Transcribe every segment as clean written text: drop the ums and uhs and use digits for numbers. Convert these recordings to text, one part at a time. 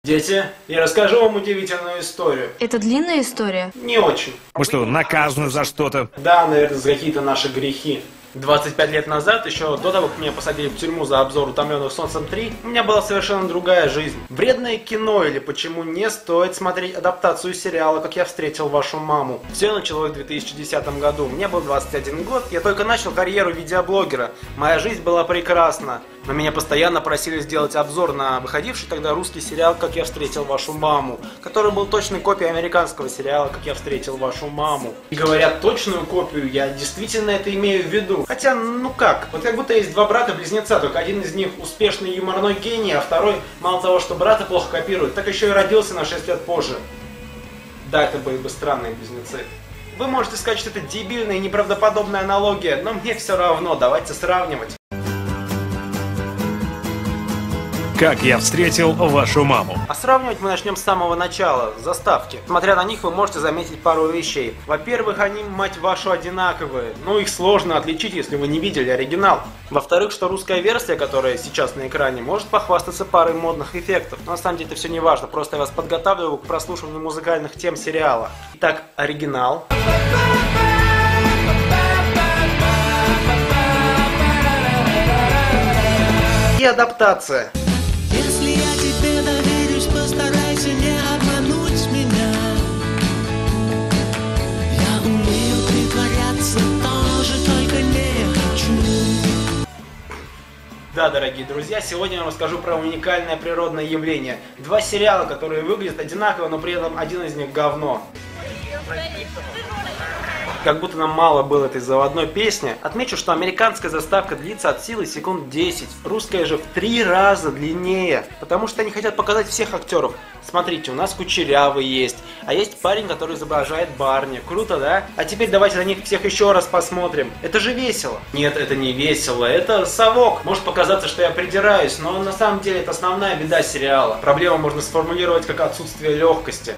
Дети, я расскажу вам удивительную историю. Это длинная история? Не очень. Мы что, наказаны за что-то? Да, наверное, за какие-то наши грехи. 25 лет назад, еще до того, как меня посадили в тюрьму за обзор «Утомленных солнцем 3», у меня была совершенно другая жизнь. Вредное кино или почему не стоит смотреть адаптацию сериала «Как я встретил вашу маму». Все началось в 2010 году. Мне был 21 год, я только начал карьеру видеоблогера. Моя жизнь была прекрасна. Но меня постоянно просили сделать обзор на выходивший тогда русский сериал «Как я встретил вашу маму», который был точной копией американского сериала «Как я встретил вашу маму». И говорят точную копию, я действительно это имею в виду. Хотя, ну как, вот как будто есть два брата-близнеца, только один из них успешный юморной гений, а второй, мало того, что брата плохо копирует, так еще и родился на 6 лет позже. Да, это были бы странные близнецы. Вы можете сказать, что это дебильная и неправдоподобная аналогия, но мне все равно, давайте сравнивать. Как я встретил вашу маму. А сравнивать мы начнем с самого начала, с заставки. Смотря на них, вы можете заметить пару вещей. Во-первых, они, мать вашу, одинаковые. Ну, их сложно отличить, если вы не видели оригинал. Во-вторых, что русская версия, которая сейчас на экране, может похвастаться парой модных эффектов. Но на самом деле это все не важно, просто я вас подготавливаю к прослушиванию музыкальных тем сериала. Итак, оригинал. И адаптация. Если я тебе доверюсь, постарайся не обмануть меня. Я умею притворяться тоже, только не хочу. Да, дорогие друзья, сегодня я вам расскажу про уникальное природное явление. Два сериала, которые выглядят одинаково, но при этом один из них говно. Как будто нам мало было этой заводной песни. Отмечу, что американская заставка длится от силы секунд 10. Русская же в 3 раза длиннее. Потому что они хотят показать всех актеров. Смотрите, у нас Кучерявый есть. А есть парень, который изображает Барни. Круто, да? А теперь давайте на них всех еще раз посмотрим. Это же весело. Нет, это не весело. Это совок. Может показаться, что я придираюсь, но на самом деле это основная беда сериала. Проблему можно сформулировать как отсутствие легкости.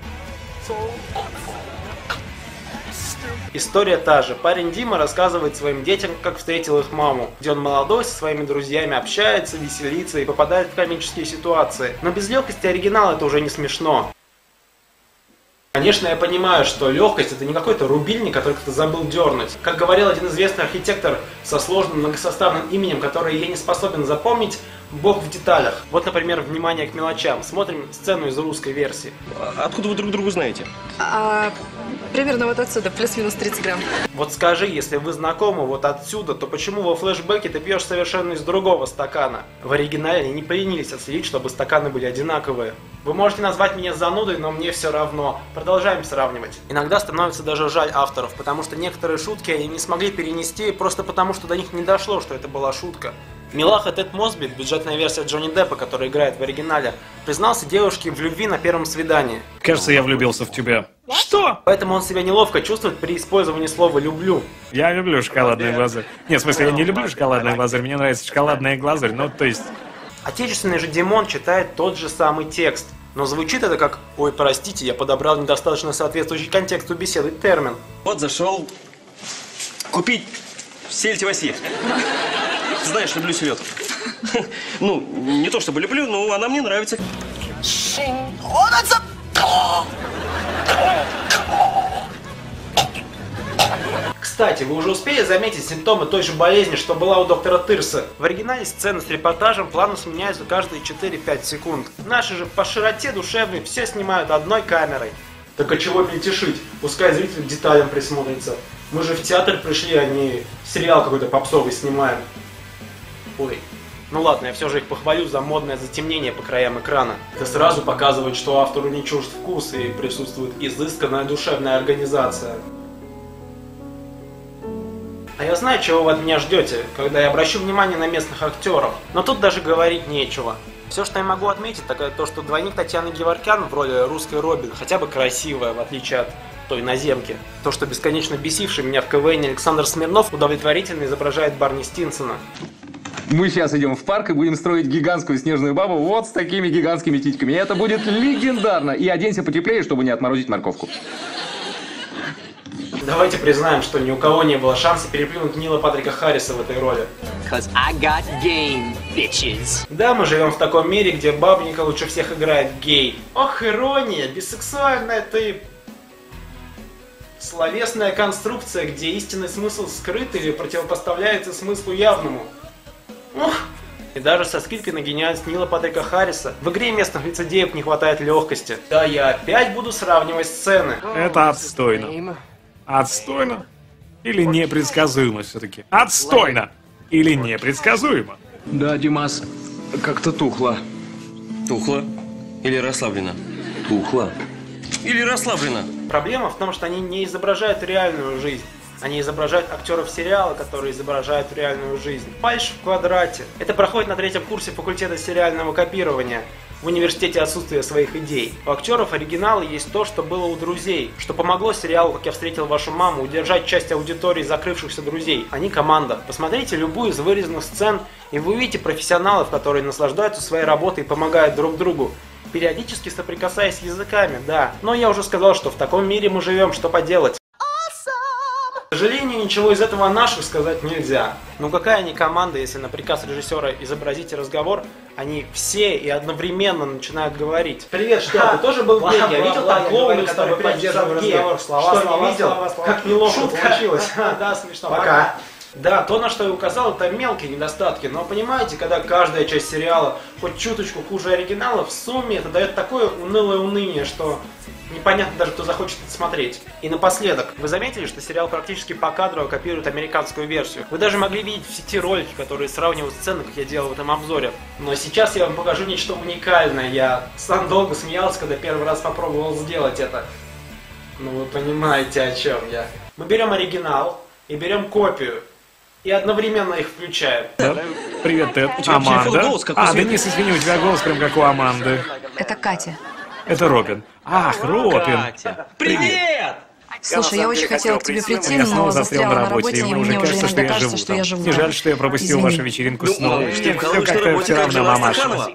История та же. Парень Дима рассказывает своим детям, как встретил их маму, где он молодой, со своими друзьями общается, веселится и попадает в комические ситуации. Но без легкости оригинала это уже не смешно. Конечно, я понимаю, что легкость это не какой-то рубильник, который кто-то забыл дернуть. Как говорил один известный архитектор со сложным многосоставным именем, которое я не способен запомнить, Бог в деталях. Вот, например, внимание к мелочам. Смотрим сцену из русской версии. Откуда вы друг друга знаете? Примерно вот отсюда, плюс-минус 30 грамм. Вот скажи, если вы знакомы вот отсюда, то почему во флешбеке ты пьешь совершенно из другого стакана? В оригинале они не поленились отследить, чтобы стаканы были одинаковые. Вы можете назвать меня занудой, но мне все равно. Продолжаем сравнивать. Иногда становится даже жаль авторов, потому что некоторые шутки они не смогли перенести просто потому, что до них не дошло, что это была шутка. Милаха Тед Мосби, бюджетная версия Джонни Деппа, который играет в оригинале, признался девушке в любви на первом свидании. Кажется, я влюбился в тебя. Что? Поэтому он себя неловко чувствует при использовании слова «люблю». Я люблю шоколадный глазурь. Нет, в смысле, я не люблю шоколадный глазурь, мне нравится шоколадная глазурь, ну, то есть... Отечественный же Димон читает тот же самый текст, но звучит это как «Ой, простите, я подобрал недостаточно соответствующий контексту беседы термин». Вот зашел купить сельдь Василь. Ты знаешь, люблю селедку. Ну, не то чтобы люблю, но она мне нравится. Кстати, вы уже успели заметить симптомы той же болезни, что была у доктора Тырса? В оригинале сцены с репортажем плавно сменяются каждые 4-5 секунд. Наши же по широте душевной все снимают одной камерой. Так а чего мельтешить? Пускай зритель к деталям присмотрится. Мы же в театр пришли, а не сериал какой-то попсовый снимаем. Ой. Ну ладно, я все же их похвалю за модное затемнение по краям экрана. Это сразу показывает, что автору не чужд вкус и присутствует изысканная душевная организация. А я знаю, чего вы от меня ждете, когда я обращу внимание на местных актеров. Но тут даже говорить нечего. Все, что я могу отметить, так это то, что двойник Татьяны Геворкян в роли русской Робин хотя бы красивая, в отличие от той иноземки. То, что бесконечно бесивший меня в КВН Александр Смирнов удовлетворительно изображает Барни Стинсона. Мы сейчас идем в парк и будем строить гигантскую снежную бабу вот с такими гигантскими титьками. И это будет легендарно. И оденься потеплее, чтобы не отморозить морковку. Давайте признаем, что ни у кого не было шанса переплюнуть Нила Патрика Харриса в этой роли. Cause I got game. Да, мы живем в таком мире, где бабника лучше всех играет гей. Ох, ирония, бисексуальная ты... Словесная конструкция, где истинный смысл скрыт или противопоставляется смыслу явному. Ух. И даже со скидкой на гениальность Нила Патрика Харриса в игре местных лицедеев не хватает легкости. Да, я опять буду сравнивать сцены. Это отстойно. Отстойно? Или непредсказуемо все-таки? Отстойно! Или непредсказуемо? Да, Димас, как-то тухло. Тухло? Или расслаблено? Тухло. Или расслаблено? Проблема в том, что они не изображают реальную жизнь. Они изображают актеров сериала, которые изображают реальную жизнь. Фальшь в квадрате. Это проходит на 3-м курсе факультета сериального копирования. В университете отсутствие своих идей. У актеров оригинала есть то, что было у друзей, что помогло сериалу «Как я встретил вашу маму» удержать часть аудитории закрывшихся друзей. Они команда. Посмотрите любую из вырезанных сцен, и вы увидите профессионалов, которые наслаждаются своей работой и помогают друг другу. Периодически соприкасаясь языками, да. Но я уже сказал, что в таком мире мы живем, что поделать. К сожалению, ничего из этого о наших сказать нельзя. Но какая они команда, если на приказ режиссера изобразите разговор, они все и одновременно начинают говорить. Привет, что ты тоже был в гей? Я видел там клоуна, который поддерживал разговор. Что, не видел? Как неловко получилось. Да, смешно. Пока. Да, то, на что я указал, это мелкие недостатки, но понимаете, когда каждая часть сериала хоть чуточку хуже оригинала, в сумме это дает такое унылое уныние, что непонятно даже, кто захочет это смотреть. И напоследок, вы заметили, что сериал практически покадрово копирует американскую версию? Вы даже могли видеть в сети ролики, которые сравнивают сцены, как я делал в этом обзоре. Но сейчас я вам покажу нечто уникальное. Я сам долго смеялся, когда первый раз попробовал сделать это. Ну вы понимаете, о чем я. Мы берем оригинал и берем копию. И одновременно их включаем. Да? Привет, Тед. Аманда. Денис, извини, у тебя голос прям как у Аманды. Это Катя. Это Робин. Ах, Робин. Привет! Слушай, я очень хотела к тебе прийти, Я снова но застрял застряла на работе, и мне уже кажется, что я живу там. живу. Не жаль, что я пропустил Извини. вашу вечеринку снова. Ну, Все хорошей как-то работе, все как равно жила мамаша. Стаканова.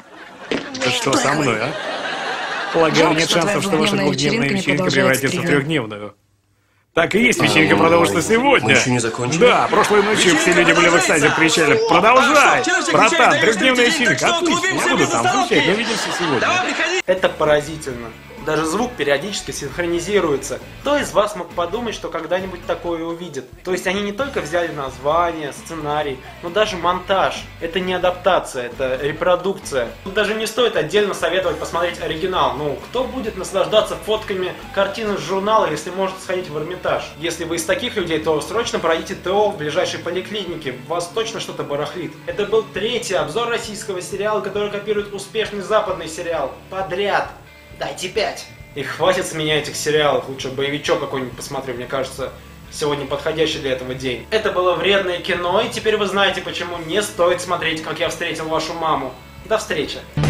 Да что со мной, а? Полагаю, Жалко, нет что шансов, что твоя ваша двухдневная двухдневная вечеринка не вечеринка продолжается превратится в 3 дня. трехдневную. Так и есть, вечеринка продолжится сегодня. Мы еще не закончили? Да, прошлой ночью все люди были в экстазе, кричали: продолжай! Братан, трехдневная вечеринка, отлично, я буду там, включай, мы увидимся сегодня. Это поразительно. Даже звук периодически синхронизируется. Кто из вас мог подумать, что когда-нибудь такое увидит? То есть они не только взяли название, сценарий, но даже монтаж. Это не адаптация, это репродукция. Тут даже не стоит отдельно советовать посмотреть оригинал. Ну, кто будет наслаждаться фотками картин из журнала, если может сходить в Эрмитаж? Если вы из таких людей, то срочно пройдите ТО в ближайшей поликлинике. У вас точно что-то барахлит. Это был 3-й обзор российского сериала, который копирует успешный западный сериал. Подряд. Дайте 5. И хватит с меня этих сериалов. Лучше боевичок какой-нибудь посмотрю. Мне кажется, сегодня подходящий для этого день. Это было вредное кино, и теперь вы знаете, почему не стоит смотреть «Как я встретил вашу маму». До встречи.